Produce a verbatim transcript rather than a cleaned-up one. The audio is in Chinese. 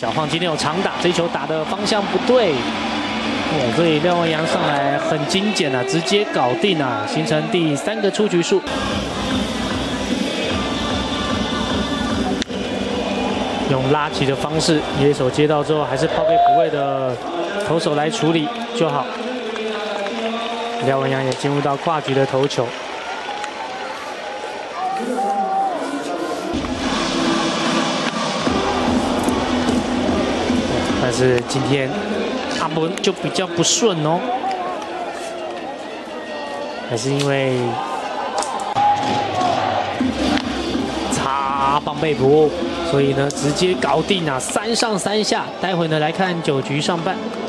小晃今天有长打，这一球打的方向不对。 哦，所以廖文洋上来很精简啊，直接搞定啊，形成第三个出局数。用拉起的方式，野手接到之后，还是抛给补位的投手来处理就好。廖文洋也进入到跨局的投球。但是今天。 阿文就比较不顺哦，还是因为擦棒被捕，所以呢直接搞定啊，三上三下。待会呢来看九局上半。